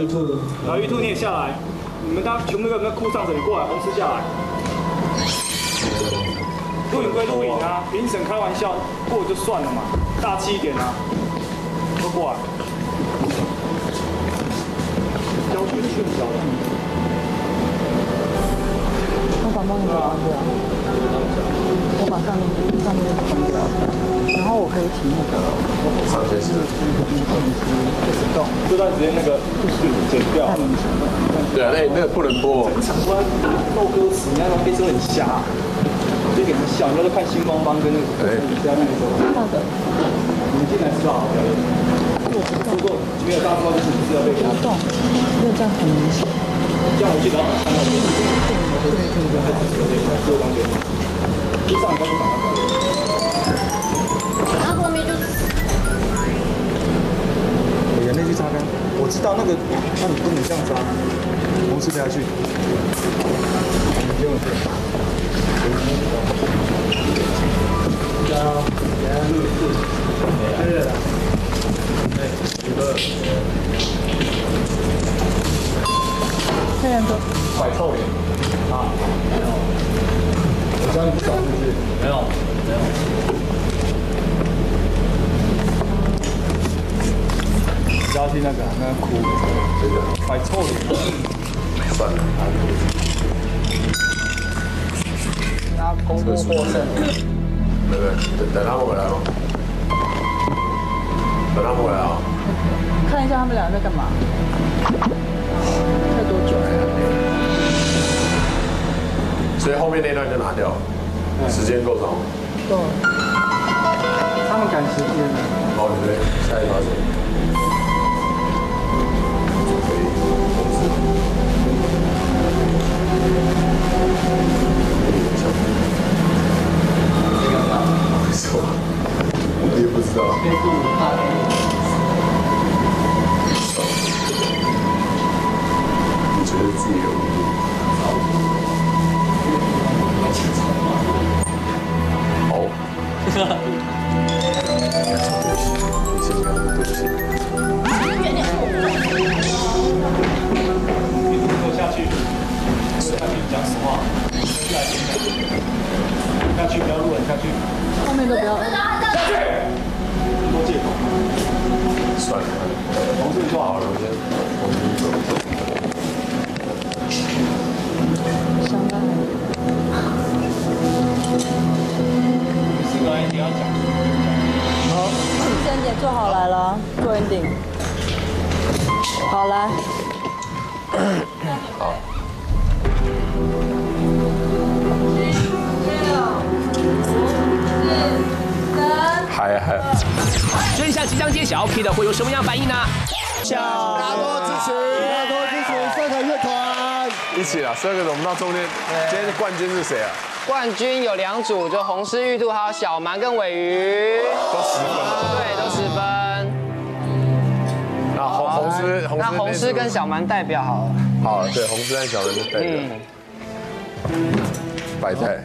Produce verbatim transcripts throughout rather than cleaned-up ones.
YouTube， 然后 YouTube 你也下来，你们大家全部都在裤上着，你过来，红丝下来。录影归录影啊，评审开玩笑过就算了嘛，大气一点啊，都过来。教学训教的。 我把猫眼关掉，我把上面上面关掉，然后我可以请那个上学是动， 这段时间那个就是剪掉。 对啊，那那个不能播。 整场突然漏歌词，你看他黑车很瞎，就给他笑，你要看星光帮跟那个你在那个时候。 那个， 你们进来是好好表演。如果没有大招，就是你是要被不动，因为这样很明显。 这样我记得看到你。对对对对，这个当点，一上来就赶快表演。 然后后面就。 眼泪去擦干。我知道那个，那你不能这样擦，同时不要去。这样子。加油！加油！哎，几个？ 这两个。 摆臭脸。啊。我教你不少是不是？没有，没有。不要去那个，那个哭，这个摆臭脸。算了， 他公布获胜。 对不对？等等他们回来吗？等他们回来啊！ 看一下他们俩在干嘛？才多久？ 所以后面那段就拿掉，时间够长吗？ 够了。 他们赶时间。 好，对不对？下一发是。我也不知道。你觉得自己有意义？好。你先讲，对不起。 坐下去，坐下去，讲实话。下去，不要录了，下去。 后面都不要。 下去。多借口。 算了， 同事做好了， 我先，我先走。 香干。 四个 ending 要讲。 好，三点做好来了，做 ending。好来。 好。还还。 真相即将揭晓 ，Kid 会有什么样反应呢？ 大多支持，大多支持社团乐团。一起啦，十二个人，我们到中间。今天的冠军是谁啊？ 冠军有两组，就红丝玉兔还有小蛮跟尾鱼， 都十分了。 对，都十分。 那红红丝红丝那红丝跟小蛮代表好了。 好，对，红丝跟小蛮就代表。嗯。百泰。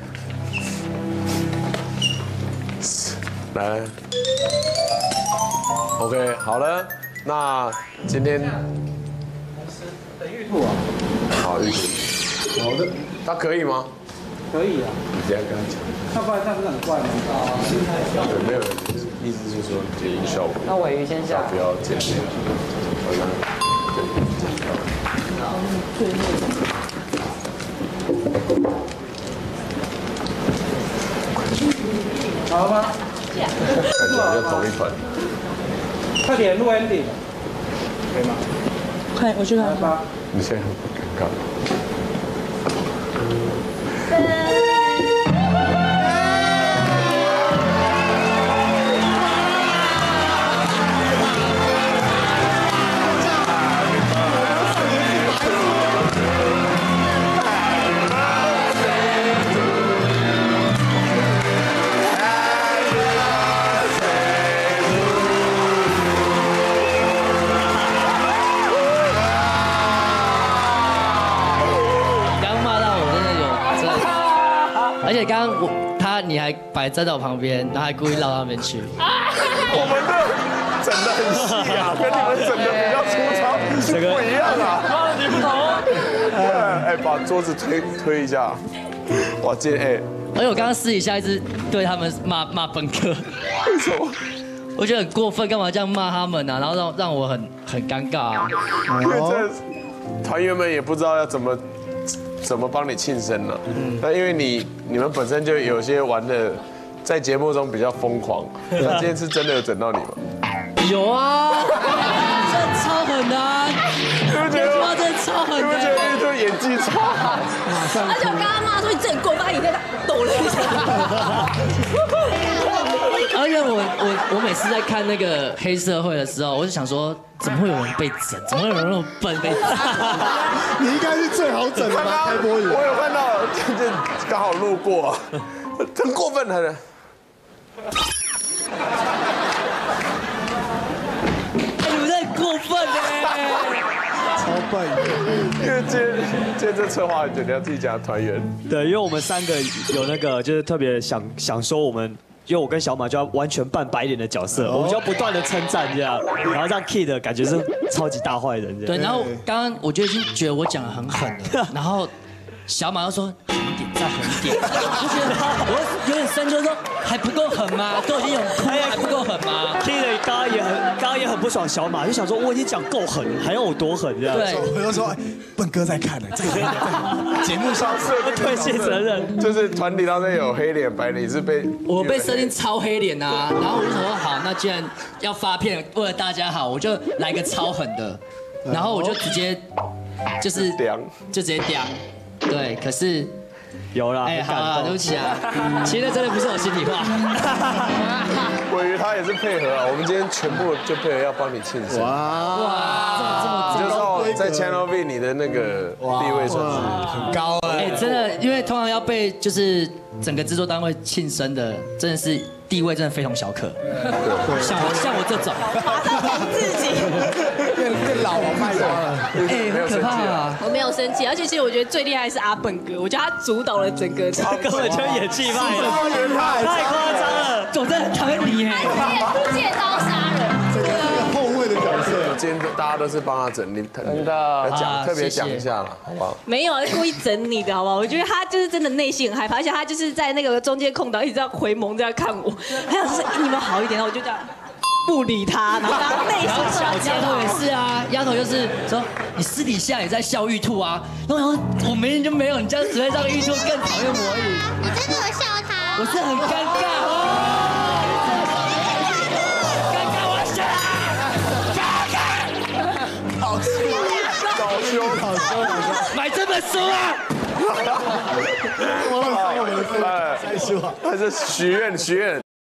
来。OK， 好了，那今天等玉兔啊。 好，玉兔。 好的。 他可以吗？ 可以啊。 你等下跟他讲。 那不然这样不是很怪吗？啊，心态小。 对，没有，就是意思就是说节音效果。 那尾鱼先下。 不要剪掉。好像剪掉。 好了吗？ 感觉就同一团。 快点录 ending， 可以吗？ 看，我去看。 你现在很尴尬。 而且刚刚我他你还摆站在我旁边，然后还故意绕到那边去。 我们的整的很细啊，跟你们整的比较粗糙是不一样啊。 话题不同。 哎，把桌子推推一下。哇，今天哎， 而且我刚刚私底下一直对他们骂骂本哥， 为什么？ 我觉得很过分，干嘛这样骂他们啊？然后让让我很很尴尬啊。 因为这团员们也不知道要怎么怎么帮你庆生了。那因为你你们本身就有些玩的在节目中比较疯狂，那今天是真的有整到你吗？ 有啊，这超狠的啊！ 你不觉得？ 真的超狠的。 你不觉得玉兔演技超好？ 而且我刚刚骂说你这很过分，他眼睛抖了一下。 而且我我我每次在看那个黑社会的时候，我就想说，怎么会有人被整？怎么会有人那么笨被整？ 你应该是最好整的吧？开播我有看到，就刚好路过，很过分的。 你们在过分哎！ 超笨， 因为今天今天这策划很久，你要自己讲团员。 对，因为我们三个有那个，就是特别想想说我们。因为我跟小马就要完全扮白脸的角色，我们就要不断的称赞这样，然后让 Kid 感觉是超级大坏人这样。 对，然后刚刚我就已经觉得我讲的很狠了，然后小马又说狠一点，再狠一点，我觉得我有点生气，说还不够狠吗？都已经有哭，还不够狠吗 ？Kid 刚刚也很刚刚也很不爽小马，就想说我已经讲够狠，还要我多狠这样？ 对， 我就说笨哥在看呢，这个节目上推卸责任， 就是团体当中有黑脸白脸，是被我被设定超黑脸啊，然后我就想说好，那既然要发片，为了大家好，我就来个超狠的，然后我就直接就是就直接屌。对，可是有啦， 哎，好了，对不起啊，其实那真的不是我心里话。 尾鱼他也是配合啊，我们今天全部就配合要帮你庆生。哇哇，你就知道在 Channel V 你的那个地位算是很高哎，真的，因为通常要被就是整个制作单位庆生的，真的是地位真的非同小可。像我像我这种， 马上讲自己， 变变老王卖瓜了。 哎，很可怕啊！ 我没有生气，而且其实我觉得最厉害是阿本哥，我觉得他主导了整个， 他根本就是演技派， 太太夸张了， 我真的很讨厌你哎！ 他演出借刀杀人， 这个是个后卫的角色。 今天大家都是帮他整，你真的讲特别讲一下了，好不好？ 没有故意整你的好不好？我觉得他就是真的内心很害怕，而且他就是在那个中间空档一直在回眸这样看我，还想说你们好一点，然后我就这样。不理他，然后他内心小丫头也是啊，丫头就是说你私底下也在笑玉兔啊，然后我没人就没有，你这样只会让玉兔更讨厌我而已。 你真的有笑他？ 我是很尴尬，尴尬我死了， 好凶，好凶，好凶！ 买这本书啊！ 我让我们的再说， 还是许愿许愿。